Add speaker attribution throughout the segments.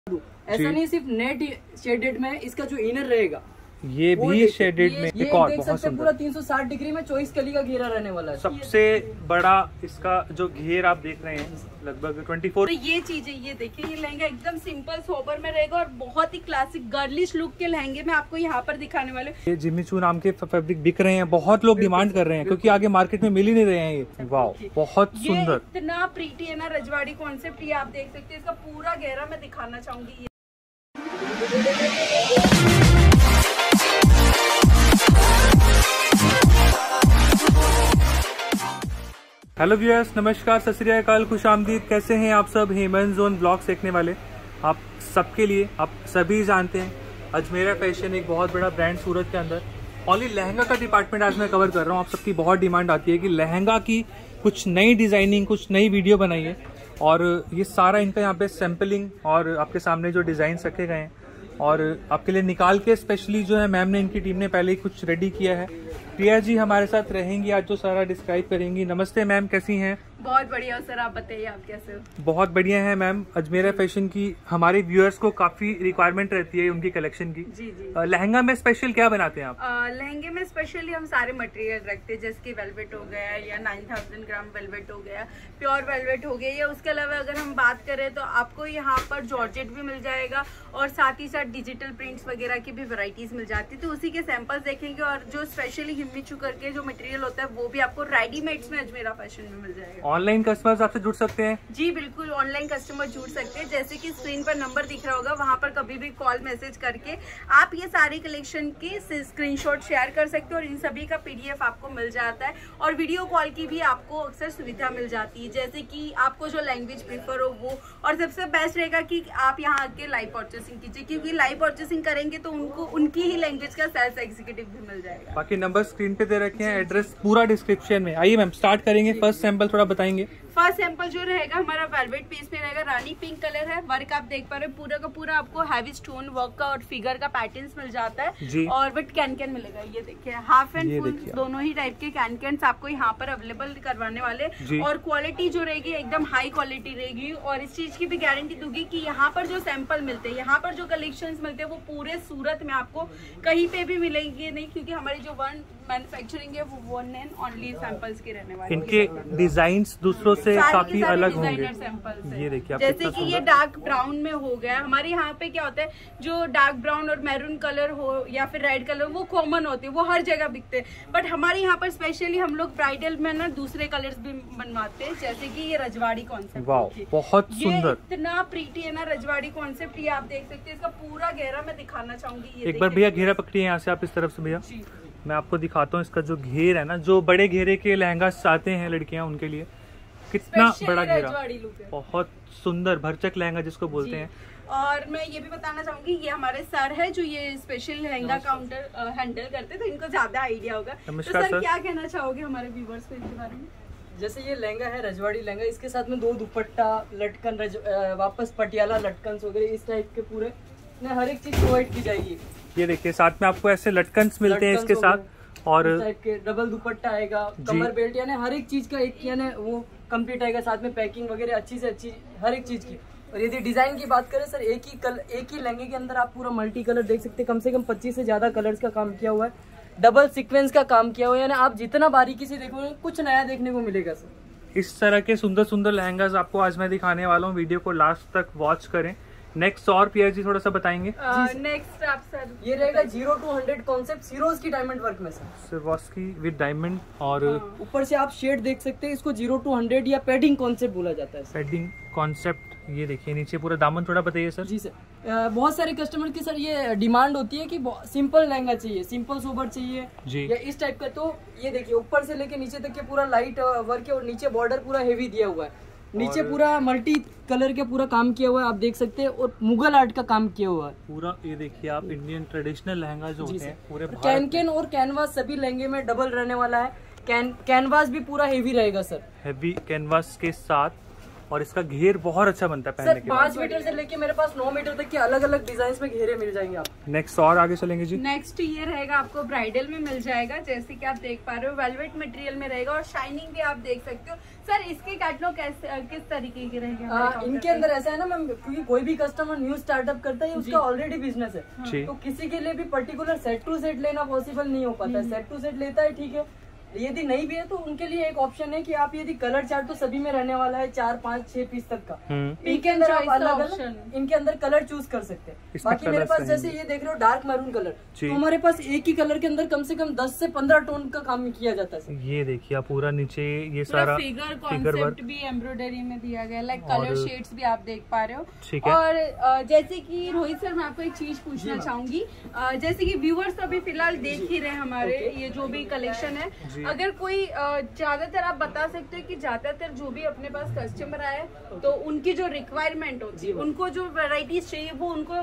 Speaker 1: ऐसा नहीं सिर्फ नेट शेडेड में, इसका जो इनर रहेगा
Speaker 2: ये भी शेडेड में।
Speaker 1: ये
Speaker 2: एक और
Speaker 1: देख
Speaker 2: बहुत
Speaker 1: सकते हैं, पूरा 360 डिग्री में 24 कली का घेरा रहने वाला है।
Speaker 2: सबसे बड़ा इसका जो घेर आप देख रहे हैं लगभग 24।
Speaker 3: तो ये चीजें ये देखिए, ये लहंगा एकदम सिंपल सोबर में रहेगा और बहुत ही क्लासिक गर्लिश लुक के लहंगे में आपको यहाँ पर दिखाने वाले।
Speaker 2: ये जिमी चू नाम के फैब्रिक बिक रहे हैं, बहुत लोग डिमांड कर रहे हैं क्योंकि आगे मार्केट में मिल ही नहीं रहे हैं ये। वाओ बहुत सुंदर,
Speaker 3: इतना प्रीटी है ना रजवाड़ी कॉन्सेप्ट। ये आप देख सकते हैं, इसका पूरा गहरा मैं दिखाना चाहूंगी।
Speaker 2: हेलो व्यूअर्स, नमस्कार, सत श्री अकाल, खुशामदीद। कैसे हैं आप सब? हेमंत जोन ब्लॉग्स देखने वाले आप सबके लिए, आप सभी जानते हैं अजमेरा फैशन एक बहुत बड़ा ब्रांड सूरत के अंदर। ओनली लहंगा का डिपार्टमेंट आज मैं कवर कर रहा हूँ। आप सबकी बहुत डिमांड आती है कि लहंगा की कुछ नई डिजाइनिंग, कुछ नई वीडियो बनाइए, और ये सारा इनका यहाँ पे सैम्पलिंग और आपके सामने जो डिजाइन रखे गए हैं और आपके लिए निकाल के स्पेशली जो है मैम ने, इनकी टीम ने पहले ही कुछ रेडी किया है। प्रिया जी हमारे साथ रहेंगी आज, जो सारा डिस्क्राइब करेंगी। नमस्ते मैम, कैसी हैं?
Speaker 3: बहुत बढ़िया सर, आप बताइए आप कैसे हो?
Speaker 2: बहुत बढ़िया है मैम। अजमेरा फैशन की हमारे व्यूअर्स को काफी रिक्वायरमेंट रहती है उनकी कलेक्शन की।
Speaker 3: जी जी।
Speaker 2: लहंगा में स्पेशल क्या बनाते हैं आप?
Speaker 3: लहंगे में स्पेशली हम सारे मटेरियल रखते हैं, जैसे कि वेलवेट हो गया या 9000 ग्राम वेलवेट हो गया, प्योर वेलवेट हो गया, या उसके अलावा अगर हम बात करें तो आपको यहाँ पर जॉर्जेट भी मिल जाएगा और साथ ही साथ डिजिटल प्रिंट्स वगैरह की भी वैरायटीज मिल जाती है। तो उसी के सैंपल्स देखेंगे, और जो स्पेशली हिम्मी चू करके जो मटेरियल होता है वो भी आपको रेडीमेड्स में अजमेरा फैशन में मिल जाएगा।
Speaker 2: ऑनलाइन कस्टमर्स आपसे जुड़ सकते हैं?
Speaker 3: जी बिल्कुल, ऑनलाइन कस्टमर जुड़ सकते हैं। जैसे कि स्क्रीन पर नंबर दिख रहा होगा, वहां पर कभी भी कॉल मैसेज करके आप ये सारी कलेक्शन की स्क्रीनशॉट शेयर कर सकते हो और इन सभी का पीडीएफ आपको मिल जाता है। और वीडियो कॉल की भी आपको अक्सर सुविधा मिल जाती है, जैसे कि आपको जो लैंग्वेज प्रीफर हो वो। और सबसे बेस्ट रहेगा कि आप यहाँ आके लाइव परचेसिंग कीजिए, क्योंकि लाइव परचेसिंग करेंगे तो उनको उनकी ही लैंग्वेज का सेल्स एग्जीक्यूटिव भी मिल जाएगा।
Speaker 2: बाकी नंबर स्क्रीन पे दे रखे हैं, एड्रेस पूरा डिस्क्रिप्शन में। आइए मैम स्टार्ट करेंगे, फर्स्ट सैंपल थोड़ा बताएंगे।
Speaker 3: फर्स्ट सैंपल जो रहेगा हमारा वेलवेट पीस में रहेगा, रानी पिंक कलर है। वर्क आप देख पा रहे हैं, पूरा का पूरा आपको हैवी स्टोन वर्क का और फिगर का पैटर्न्स मिल जाता है। और बट कैन मिलेगा, ये देखिए हाफ एंड फुल दोनों ही टाइप के कैन आपको यहाँ पर अवेलेबल करवाने वाले। और क्वालिटी जो रहेगी एकदम हाई क्वालिटी रहेगी। और इस चीज की भी गारंटी दूंगी कि यहाँ पर जो सैंपल मिलते हैं, यहाँ पर जो कलेक्शन मिलते हैं वो पूरे सूरत में आपको कहीं पे भी मिलेंगे नहीं, क्योंकि हमारी जो वन मैन्युफैक्चरिंग है वो वन एंड ओनली सैंपल्स की रहने वाली।
Speaker 2: इनके डिजाइन्स दूसरों से काफी अलग होंगे। ये देखिए,
Speaker 3: जैसे कि ये डार्क ब्राउन में हो गया। हमारे यहाँ पे क्या होता है, जो डार्क ब्राउन और मैरून कलर हो या फिर रेड कलर, वो कॉमन होते हैं, वो हर जगह बिकते हैं। बट हमारे यहाँ पर स्पेशली हम लोग ब्राइडल में ना दूसरे कलर्स भी बनवाते हैं, जैसे कि ये रजवाड़ी कॉन्सेप्ट।
Speaker 2: वाओ बहुत सुंदर,
Speaker 3: इतना प्रीटी है ना रजवाड़ी कॉन्सेप्ट। ये आप देख सकते हैं, इसका पूरा गहरा मैं दिखाना चाहूंगी।
Speaker 2: एक बार भैया घेरा पकड़िए यहाँ से आप, इस तरफ से भैया मैं आपको दिखाता हूँ। इसका जो घेर है ना, जो बड़े घेरे के लहंगा चाहते हैं लड़कियां, उनके लिए कितना बड़ा घेरा, बहुत सुंदर भरचक लहंगा जिसको बोलते हैं।
Speaker 3: और मैं ये भी बताना चाहूंगी, ये हमारे सर है जो ये स्पेशल लहंगा काउंटर हैंडल करते, तो इनको ज्यादा आइडिया होगा। तो सर क्या कहना चाहोगे हमारे व्यूवर्स को इसके बारे में?
Speaker 1: जैसे ये लहंगा है रजवाड़ी लहंगा, इसके साथ में 2 दुपट्टा, लटकन, वापस पटियाला लटकन वगैरह इस टाइप के पूरे हर एक चीज प्रोवाइड की जाएगी।
Speaker 2: ये देखिए साथ में आपको ऐसे लटकन्स मिलते हैं इसके साथ, और
Speaker 1: टाइप के डबल दुपट्टा आएगा, कमर बेल्ट, यानी हर एक चीज का एक यानी वो कंप्लीट आएगा। साथ में पैकिंग वगैरह अच्छी से अच्छी हर एक चीज की। और यदि डिजाइन की बात करें सर, एक ही लहंगे के अंदर आप पूरा मल्टी कलर देख सकते हैं। कम से कम 25 से ज्यादा कलर्स का काम किया हुआ है, डबल सीक्वेंस का काम किया हुआ है, यानी आप जितना बारीकी से देखोगे कुछ नया देखने को मिलेगा सर।
Speaker 2: इस तरह के सुंदर सुंदर लहंगास आपको आज मैं दिखाने वाला हूँ, वीडियो को लास्ट तक वॉच करें। नेक्स्ट और पिया जी थोड़ा सा बताएंगे।
Speaker 3: नेक्स्ट आप सर,
Speaker 1: ये रहेगा 0 to 100 concept Swarovski diamond work में सर,
Speaker 2: सिरोस्की विद डायमंड। और
Speaker 1: ऊपर से आप शेड देख सकते हैं, इसको 0 to 100 या पैडिंग कॉन्सेप्ट बोला जाता है।
Speaker 2: पैडिंग कॉन्सेप्ट, ये देखिए नीचे पूरा दामन, थोड़ा बताइए सर।
Speaker 1: जी सर, बहुत सारे कस्टमर की सर ये डिमांड होती है कि सिंपल लहंगा चाहिए, सिंपल सोबर चाहिए जी, या इस टाइप का। तो ये देखिए ऊपर से लेके नीचे तक के पूरा लाइट वर्क है, और नीचे बॉर्डर पूरा हेवी दिया हुआ है। नीचे पूरा मल्टी कलर के पूरा काम किया हुआ है, आप देख सकते हैं, और मुगल आर्ट का काम किया हुआ है पूरा।
Speaker 2: ये देखिए आप, इंडियन ट्रेडिशनल लहंगा जो होते हैं पूरे
Speaker 1: कैन और कैनवास सभी लहंगे में डबल रहने वाला है। कैनवास भी पूरा हेवी रहेगा सर,
Speaker 2: हेवी कैनवास के साथ। और इसका घेर बहुत अच्छा बनता है पहनने
Speaker 1: सर
Speaker 2: के बाद।
Speaker 1: 5 मीटर से लेके मेरे पास 9 मीटर तक के अलग अलग डिजाइन में घेरे मिल जाएंगे आप।
Speaker 2: नेक्स्ट और आगे चलेंगे जी।
Speaker 3: नेक्स्ट ये रहेगा आपको ब्राइडल में मिल जाएगा, जैसे कि आप देख पा रहे हो वेलवेट मटेरियल में रहेगा और शाइनिंग भी आप देख सकते हो। सर इसके कैटलॉग किस तरीके के रहेंगे?
Speaker 1: इनके अंदर ऐसा है ना मैम, क्योंकि कोई भी कस्टमर न्यू स्टार्टअप करता है उसका ऑलरेडी बिजनेस है, तो किसी के लिए भी पर्टिकुलर सेट टू सेट लेना पॉसिबल नहीं हो पाता है। सेट टू सेट लेता है ठीक है, यदि नहीं भी है तो उनके लिए एक ऑप्शन है कि आप यदि कलर चार्ट तो सभी में रहने वाला है 4, 5, 6 पीस तक का, इनके अंदर आप अलग अलग इनके अंदर कलर चूज कर सकते हैं। बाकी मेरे पास जैसे ये देख रहे हो डार्क मैरून कलर, तो हमारे पास एक ही कलर के अंदर कम से कम 10 से 15 टोन का काम किया जाता है।
Speaker 2: ये देखिए आप पूरा नीचे ये सारा
Speaker 3: फिगर कॉन्सेप्ट भी एम्ब्रॉयडरी में दिया गया, लाइक कलर शेड्स भी आप देख पा रहे हो। और जैसे कि रोहित सर मैं आपको एक चीज पूछना चाहूंगी, जैसे कि व्यूअर्स अभी फिलहाल देख ही रहे हमारे ये जो भी कलेक्शन है, अगर कोई ज्यादातर आप बता सकते हो कि ज्यादातर जो भी अपने पास कस्टमर आए तो उनकी जो रिक्वायरमेंट होती है, उनको जो वैरायटीज चाहिए वो उनको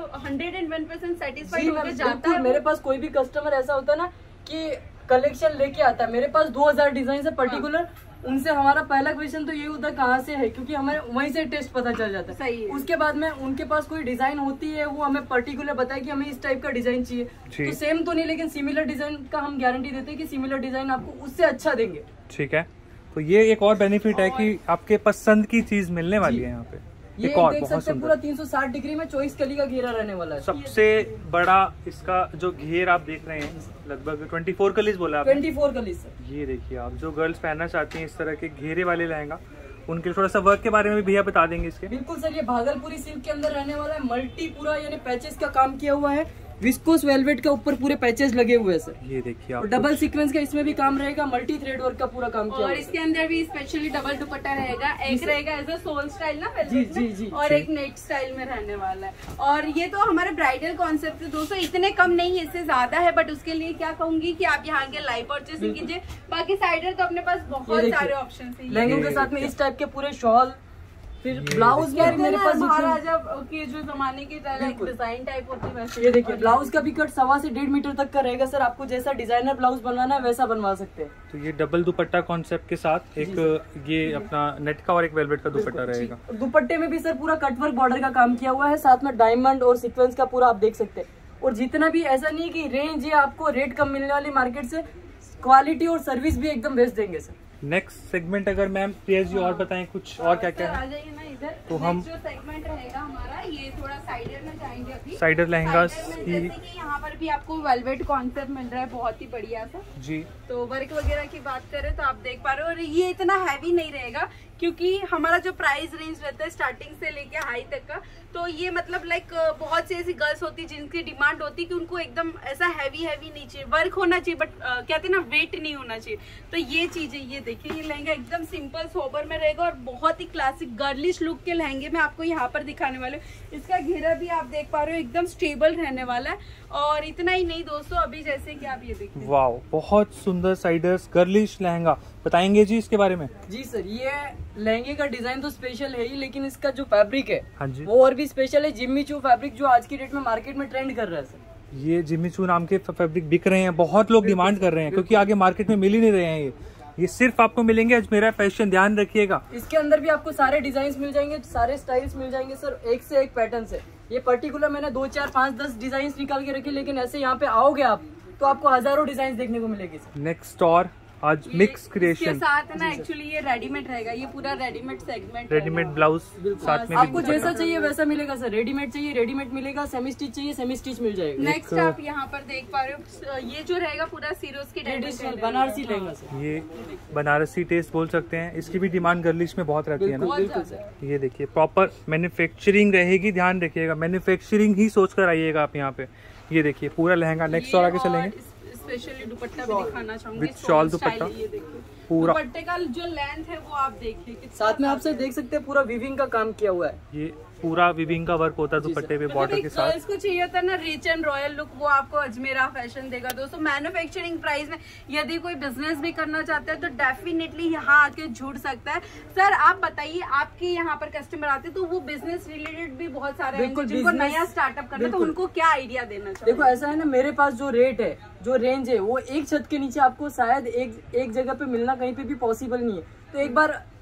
Speaker 3: 101% सेटिस्फाइड होकर जाता है।
Speaker 1: मेरे पास कोई भी कस्टमर ऐसा होता है ना कि कलेक्शन लेके आता है, मेरे पास 2000 डिजाइन है पर्टिकुलर, उनसे हमारा पहला क्वेश्चन तो ये होता है कहाँ से है, क्योंकि हमें वहीं से टेस्ट पता चल जाता है।
Speaker 3: सही है।
Speaker 1: उसके बाद में उनके पास कोई डिजाइन होती है, वो हमें पर्टिकुलर बताए कि हमें इस टाइप का डिजाइन चाहिए, तो सेम तो नहीं लेकिन सिमिलर डिजाइन का हम गारंटी देते हैं कि सिमिलर डिजाइन आपको उससे अच्छा देंगे।
Speaker 2: ठीक है, तो ये एक और बेनिफिट है कि आपके पसंद की चीज मिलने वाली है यहाँ पे।
Speaker 1: ये देख सकते हैं पूरा 360 डिग्री में 24 कली का घेरा रहने वाला है।
Speaker 2: सबसे बड़ा इसका जो घेर आप देख रहे हैं लगभग 24 कलीज बोला आपने?
Speaker 1: 24 कली सर।
Speaker 2: ये देखिए आप जो गर्ल्स पहनना चाहती हैं इस तरह के घेरे वाले लहंगा, उनके थोड़ा सा वर्क के बारे में भी भैया बता देंगे इसके।
Speaker 1: बिल्कुल सर, ये भागलपुरी सिल्क के अंदर रहने वाला है, मल्टी पूरा यानी पैचेस का काम किया हुआ है, विस्कोस वेलवेट के ऊपर पूरे पैचेस लगे हुए हैं सर।
Speaker 2: ये देखिए आप,
Speaker 1: डबल सीक्वेंस का इसमें भी काम रहेगा, मल्टी थ्रेड वर्क का पूरा काम किया
Speaker 3: और इसके अंदर भी स्पेशली डबल दुपट्टा रहेगा, एक रहेगा एज अ सोल स्टाइल ना वेलवेट में, और एक नेट स्टाइल में रहने वाला है। और ये तो हमारे ब्राइडल कॉन्सेप्ट है दोस्तों, इतने कम नहीं है, इससे ज्यादा है, बट उसके लिए क्या कहूंगी कि आप यहाँ के लाइव परचेसिंग कीजिए। बाकी साइडर तो अपने पास बहुत सारे ऑप्शन है,
Speaker 1: लहंगों के साथ में इस टाइप के पूरे शॉल, फिर ब्लाउज में मेरे पास
Speaker 3: महाराजा के जो जमाने की डिजाइन टाइप होती है वैसे।
Speaker 1: ये देखिए ब्लाउज का भी कट 1.25 से 1.5 मीटर तक का रहेगा सर, आपको जैसा डिजाइनर ब्लाउज बनवाना है वैसा बनवा सकते हैं।
Speaker 2: तो ये डबल दुपट्टा कॉन्सेप्ट के साथ एक ये अपना नेट का और एक वेलवेट का दुपट्टा रहेगा।
Speaker 1: दुपट्टे में भी सर पूरा कटवर्क बॉर्डर का काम किया हुआ है, साथ में डायमंड और सीक्वेंस का पूरा आप देख सकते हैं। और जितना भी ऐसा नहीं है कि रेंज ये आपको रेट कम मिलने वाली मार्केट से, क्वालिटी और सर्विस भी एकदम बेस्ट देंगे सर।
Speaker 2: नेक्स्ट सेगमेंट अगर मैम प्रिया जी और बताएं कुछ और क्या क्या है?
Speaker 3: आ जाइए ना इधर।
Speaker 2: तो हम
Speaker 3: जो सेगमेंट रहेगा हमारा ये थोड़ा साइडर में जाएंगे अभी।
Speaker 2: साइडर लहंगास की,
Speaker 3: जैसे कि यहाँ पर भी आपको वेलवेट कॉन्सेप्ट मिल रहा है बहुत ही बढ़िया सा
Speaker 2: जी।
Speaker 3: तो वर्क वगैरह की बात करें तो आप देख पा रहे हो, और ये इतना हैवी नहीं रहेगा क्योंकि हमारा जो प्राइस रेंज रहता है स्टार्टिंग से लेके हाई तक का, तो ये मतलब लाइक बहुत सी ऐसी गर्ल्स होती है जिनकी डिमांड होती है कि उनको एकदम ऐसा हैवी नहीं चाहिए, वर्क होना चाहिए बट कहते हैं ना वेट नहीं होना चाहिए। तो ये चीजें, ये देखिए ये लहंगा एकदम सिंपल सोबर में रहेगा और बहुत ही क्लासिक गर्लिश लुक के लहंगे में आपको यहाँ पर दिखाने वाले हो। इसका घेरा भी आप देख पा रहे हो एकदम स्टेबल रहने वाला है। और इतना ही नहीं दोस्तों, अभी जैसे कि आप ये देखिए,
Speaker 2: वाओ बहुत सुंदर साइडर्स गर्लिश लहंगा, बताएंगे जी इसके बारे में?
Speaker 1: जी सर, ये लहंगे का डिजाइन तो स्पेशल है ही, लेकिन इसका जो फैब्रिक है
Speaker 2: हाँ जी
Speaker 1: वो और भी स्पेशल है। जिम्मी चू फैब्रिक जो आज की डेट में मार्केट में ट्रेंड कर रहा है सर।
Speaker 2: ये जिम्मी चू नाम के फैब्रिक बिक रहे हैं, बहुत लोग डिमांड कर रहे हैं क्योंकि आगे मार्केट में मिल ही नहीं रहे हैं। ये सिर्फ आपको मिलेंगे अजमेरा फैशन, ध्यान रखिएगा।
Speaker 1: इसके अंदर भी आपको सारे डिजाइन मिल जाएंगे, सारे स्टाइल्स मिल जाएंगे सर, एक से एक पैटर्न से। ये पर्टिकुलर मैंने 2, 4, 5, 10 डिजाइन निकाल के रखे, लेकिन ऐसे यहाँ पे आओगे आप तो आपको हजारों डिजाइन देखने को मिलेगी सर।
Speaker 2: नेक्स्ट और आज मिक्स क्रिएशन
Speaker 3: के साथ ना एक्चुअली ये रेडीमेड रहेगा, ये पूरा रेडीमेड सेगमेंट,
Speaker 2: रेडीमेड ब्लाउज साथ में
Speaker 1: आपको जैसा चाहिए वैसा मिलेगा सर। रेडीमेड चाहिए रेडीमेड मिलेगा, सेमी स्टिच चाहिए सेमी स्टिच मिल जाएगा।
Speaker 3: नेक्स्ट आप यहाँ पर देख पा रहे हो, ये जो रहेगा पूरा सीरोज की
Speaker 1: ट्रेडिशनल बनारसी लहंगा सर।
Speaker 2: ये बनारसी टेस्ट बोल सकते हैं, इसकी भी डिमांड गर्लिश में बहुत रहती है ना।
Speaker 1: बिल्कुल सर।
Speaker 2: ये देखिए प्रॉपर मैन्युफैक्चरिंग रहेगी, ध्यान रखिएगा मैन्युफैक्चरिंग ही सोच कर आइएगा आप यहाँ पे। ये देखिए पूरा लहंगा। नेक्स्ट और आगे चलेंगे,
Speaker 3: स्पेशली दुपट्टा भी दिखाना चाहूंगी
Speaker 2: विद शॉल दुपट्टा।
Speaker 3: ये देखिए
Speaker 2: पूरा
Speaker 3: दुपट्टे का जो लेंथ है वो आप देखिए,
Speaker 1: साथ में आपसे देख सकते हैं पूरा वीविंग का काम किया हुआ है।
Speaker 2: ये पूरा विविंग का वर्क होता है दुपट्टे पे बॉर्डर के साथ।
Speaker 3: इसको चाहिए था ना रिच एंड रॉयल लुक, वो आपको अजमेरा फैशन देगा दोस्तों। मैन्युफैक्चरिंग प्राइस में यदि कोई बिजनेस भी करना चाहता है तो डेफिनेटली यहाँ आके जुड़ सकता है। सर आप बताइए, आपके यहाँ पर कस्टमर आते हैं तो वो बिजनेस रिलेटेड भी बहुत सारे हैं जिनको नया स्टार्टअप करना, तो उनको क्या आइडिया देना चाहिए?
Speaker 1: देखो ऐसा है ना, मेरे पास जो रेट है जो रेंज है वो एक छत के नीचे आपको शायद एक जगह पे मिलना कहीं पे भी पॉसिबल नहीं है। तो एक बार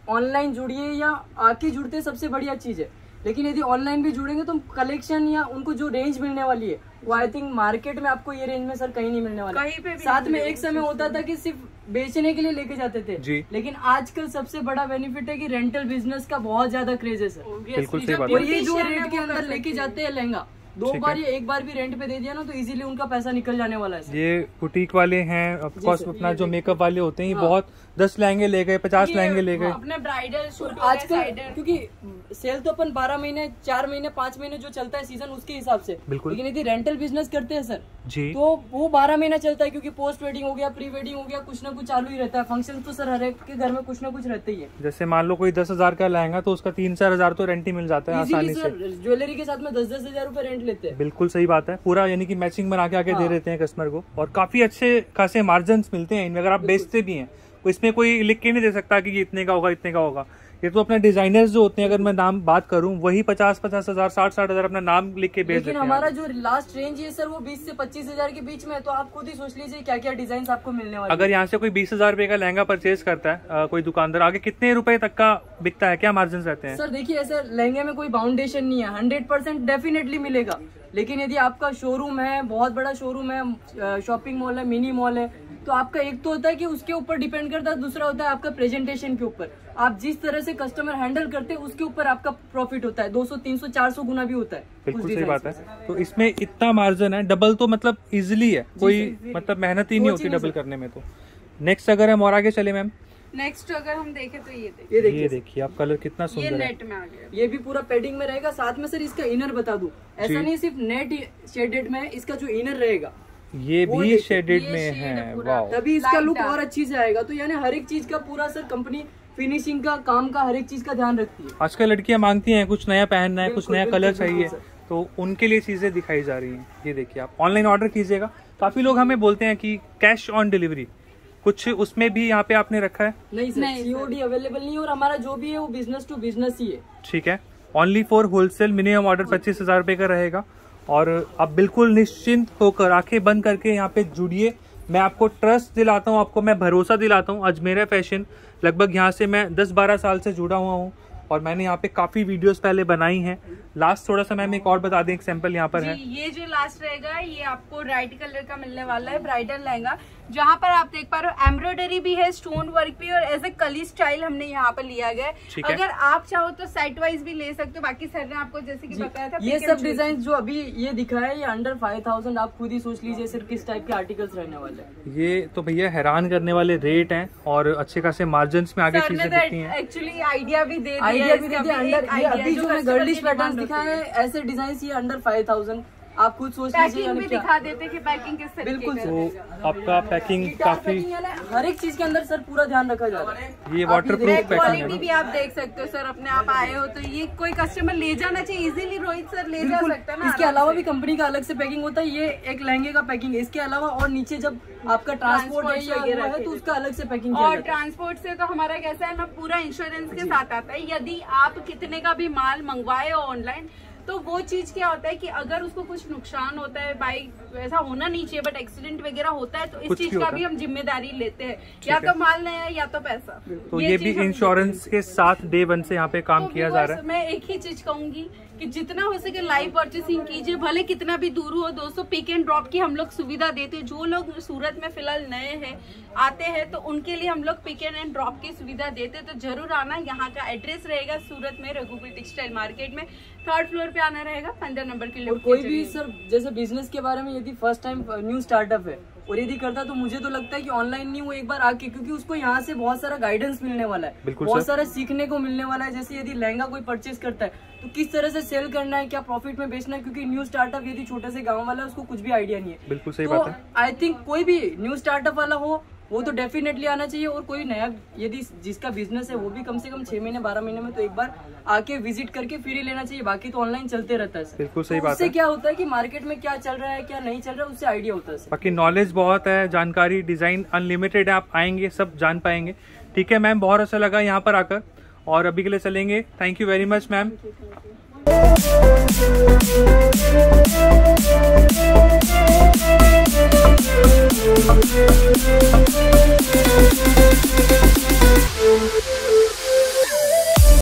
Speaker 1: ऑनलाइन जुड़िए या आके जुड़ते सबसे बढ़िया चीज है, लेकिन यदि ऑनलाइन भी जुड़ेंगे तो कलेक्शन या उनको जो रेंज मिलने वाली है वो आई थिंक मार्केट में आपको ये रेंज में सर कहीं नहीं मिलने वाला।
Speaker 3: कहीं पे भी
Speaker 1: साथ में एक समय होता था कि सिर्फ बेचने के लिए लेके जाते थे, लेकिन आजकल सबसे बड़ा बेनिफिट है कि रेंटल बिजनेस का बहुत ज्यादा क्रेज है सर।
Speaker 2: बिल्कुल सही बात है।
Speaker 1: और ये जो रेट के अंदर लेके जाते हैं लहंगा, 2 बार या 1 बार भी रेंट पे दे दिया ना तो इजीली उनका पैसा निकल जाने वाला है।
Speaker 2: ये बुटीक वाले हैं, ऑफ कोर्स अपना जो मेकअप वाले होते हैं, बहुत 10 लहंगे ले गए, 50 लहंगे ले गए
Speaker 3: अपने ब्राइडल सूट
Speaker 1: आजकल, क्योंकि सेल तो अपन 12 महीने 4 महीने 5 महीने जो चलता है सीजन उसके हिसाब से,
Speaker 2: बिल्कुल।
Speaker 1: लेकिन यदि रेंटल बिजनेस करते हैं सर
Speaker 2: जी
Speaker 1: तो वो 12 महीना चलता है, क्योंकि पोस्ट वेडिंग हो गया, प्री वेडिंग हो गया, कुछ ना कुछ चालू ही रहता है। फंक्शन तो सर हर एक के घर में कुछ ना कुछ रहते ही है।
Speaker 2: जैसे मान लो कोई 10,000 का लहंगा तो उसका 3-4 हजार तो रेंट ही मिल जाता है आसानी से।
Speaker 1: ज्वेलरी के साथ में 10-10 हजार रुपए रेंट लेते हैं।
Speaker 2: बिल्कुल सही बात है, पूरा यानी कि मैचिंग बना के आके दे देते हैं कस्टमर को, और काफी अच्छे खासे मार्जिन मिलते हैं इनमें अगर आप बेचते भी हैं। इसमें कोई लिख के नहीं दे सकता कि ये इतने का होगा इतने का होगा। ये तो अपने डिजाइनर्स जो होते हैं, अगर मैं नाम बात करूं, वही 50-50 हजार 60-60 हजार अपना नाम लिख के बेच देते हैं।
Speaker 1: हमारा जो लास्ट रेंज है सर वो 20 से 25 हजार के बीच में है, तो आप खुद ही सोच लीजिए क्या क्या डिजाइन आपको मिलने वाले।
Speaker 2: अगर यहाँ से कोई 20,000 रुपए का लहंगा परचेज करता है कोई दुकानदार, आगे कितने रुपए तक का बिकता है, क्या मार्जिन रहते हैं?
Speaker 1: सर देखिए ऐसे लहंगे में कोई बाउंडेशन नहीं है, 100% डेफिनेटली मिलेगा। लेकिन यदि आपका शोरूम है, बहुत बड़ा शोरूम है, शॉपिंग मॉल है, मिनी मॉल है, तो आपका एक तो होता है कि उसके ऊपर डिपेंड करता है, दूसरा होता है आपका प्रेजेंटेशन के ऊपर। आप जिस तरह से कस्टमर हैंडल करते हैं उसके ऊपर आपका प्रॉफिट होता है, 200 300 400 गुना भी होता है।
Speaker 2: बिल्कुल सही बात है। तो इसमें इतना मार्जिन है, डबल तो मतलब इजिली है, कोई मतलब मेहनत ही नहीं होती डबल करने में। तो नेक्स्ट अगर हम और आगे चले मैम,
Speaker 3: नेक्स्ट अगर हम देखें तो
Speaker 2: ये देखिए आप, कलर कितना सुंदर है।
Speaker 3: नेट में आ गया,
Speaker 1: ये भी पूरा पैडिंग में रहेगा। साथ में सर इसका इनर बता दूं, ऐसा नहीं सिर्फ नेट शेडेड में है, इसका जो इनर रहेगा
Speaker 2: ये भी शेडेड में है, वाव,
Speaker 1: तभी इसका लुक और अच्छी से आएगा। तो यानी हर एक चीज का पूरा सर कंपनी फिनिशिंग का काम का हर एक चीज का ध्यान रखती है।
Speaker 2: आजकल लड़कियां मांगती हैं कुछ नया पहनना है, कुछ नया कलर चाहिए, तो उनके लिए चीजें दिखाई जा रही हैं। ये देखिए आप ऑनलाइन ऑर्डर कीजिएगा। काफी लोग हमें बोलते हैं कि कैश ऑन डिलीवरी, कुछ उसमें भी यहाँ पे आपने रखा है?
Speaker 1: नहीं सर, COD अवेलेबल नहीं है, और हमारा जो भी है वो बिजनेस टू बिजनेस ही है।
Speaker 2: ठीक है, only for wholesale, minimum order 25,000 रुपए का रहेगा। और आप बिल्कुल निश्चिंत होकर आंखें बंद करके यहाँ पे जुड़िए। मैं आपको ट्रस्ट दिलाता हूँ, आपको मैं भरोसा दिलाता हूँ। अजमेरा फैशन लगभग यहाँ से मैं 10-12 साल से जुड़ा हुआ हूँ, और मैंने यहाँ पे काफी वीडियोस पहले बनाई हैं। लास्ट थोड़ा सा मैम एक और बता दें, एक सैंपल यहाँ पर है।
Speaker 3: ये जो लास्ट रहेगा ये आपको रेड कलर का मिलने वाला है, ब्राइडल लहंगा, जहाँ पर आप देख पा रहे हो एम्ब्रॉयडरी भी है, स्टोन वर्क भी, और एज ए कली स्टाइल हमने यहाँ पर लिया गया है। अगर आप चाहो तो साइड वाइज भी ले सकते हो। बाकी सर ने आपको जैसे कि बताया था,
Speaker 1: ये सब डिजाइन जो अभी ये दिखा है ये अंडर 5,000, आप खुद ही सोच लीजिए सर किस टाइप के आर्टिकल्स रहने वाले हैं।
Speaker 2: ये तो भैया हैरान करने वाले रेट हैं, और अच्छे खासे मार्जिन में आगे चीजें दिखती हैं।
Speaker 3: एक्चुअली आइडिया भी दे दिया
Speaker 1: अंडर, ये अभी जो मैं गर्लिश पैटर्न दिखाया है ऐसे डिजाइन ये अंडर 5,000, आप खुद सोच लीजिए।
Speaker 3: भी दिखा देते कि पैकिंग किस तरीके
Speaker 1: बिल्कुल
Speaker 2: तो आपका पैकिंग काफी,
Speaker 1: हर एक चीज के अंदर सर पूरा ध्यान रखा जा रहा है।
Speaker 2: ये वाटरप्रूफ पैकिंग है।
Speaker 3: क्वालिटी भी आप देख सकते हो सर, अपने आप आए हो तो ये कोई कस्टमर ले जाना चाहिए इजीली, रोहित सर ले जा सकता है ना।
Speaker 1: इसके अलावा भी कंपनी का अलग से पैकिंग होता है, ये एक लहंगे का पैकिंग है। इसके अलावा और नीचे जब आपका ट्रांसपोर्ट है तो उसका अलग से पैकिंग।
Speaker 3: और ट्रांसपोर्ट से तो हमारा कैसा है ना, पूरा इंश्योरेंस के साथ आता है। यदि आप कितने का भी माल मंगवाए हो ऑनलाइन, तो वो चीज क्या होता है कि अगर उसको कुछ नुकसान होता है, बाइक वैसा होना नहीं चाहिए, बट एक्सीडेंट वगैरह होता है, तो इस चीज का भी हम जिम्मेदारी लेते हैं, या तो माल नया या तो पैसा।
Speaker 2: तो ये भी इंश्योरेंस के साथ डे 1 से यहाँ पे काम किया जा रहा है।
Speaker 3: मैं एक ही चीज कहूंगी कि जितना हो सके लाइव परचेसिंग कीजिए, भले कितना भी दूर हो। दोस्तों पिक एंड ड्रॉप की हम लोग सुविधा देते हैं। जो लोग सूरत में फिलहाल नए हैं आते हैं तो उनके लिए हम लोग पिक एंड ड्रॉप की सुविधा देते हैं, तो जरूर आना। यहाँ का एड्रेस रहेगा सूरत में रघुकुल टेक्सटाइल मार्केट में, 3rd फ्लोर पे आना रहेगा, 15 नंबर के लिए।
Speaker 1: कोई भी सर जैसे बिजनेस के बारे में यदि फर्स्ट टाइम न्यू स्टार्टअप है और यदि करता है, तो मुझे तो लगता है कि ऑनलाइन नहीं, वो एक बार आके, क्योंकि उसको यहाँ से बहुत सारा गाइडेंस मिलने वाला है, बहुत सारा सीखने को मिलने वाला है। जैसे यदि लहंगा कोई परचेज करता है तो किस तरह से सेल करना है, क्या प्रॉफिट में बेचना है, क्योंकि न्यू स्टार्टअप यदि छोटे से गाँव वाला है उसको कुछ भी आइडिया नहीं है।
Speaker 2: बिल्कुल सही बात है।
Speaker 1: आई थिंक कोई भी न्यू स्टार्टअप वाला हो वो तो डेफिनेटली आना चाहिए, और कोई नया यदि जिसका बिजनेस है वो भी कम से कम 6 महीने 12 महीने में तो एक बार आके विजिट करके फिर ही लेना चाहिए। बाकी तो ऑनलाइन चलते रहता है।
Speaker 2: बिल्कुल सही बात है।
Speaker 1: उससे क्या होता है कि मार्केट में क्या चल रहा है क्या नहीं चल रहा है उससे आइडिया होता है।
Speaker 2: बाकी नॉलेज बहुत है, जानकारी, डिजाइन अनलिमिटेड है, आप आएंगे सब जान पाएंगे। ठीक है मैम, बहुत अच्छा लगा यहाँ पर आकर, और अभी के लिए चलेंगे। Thank you very much ma'am.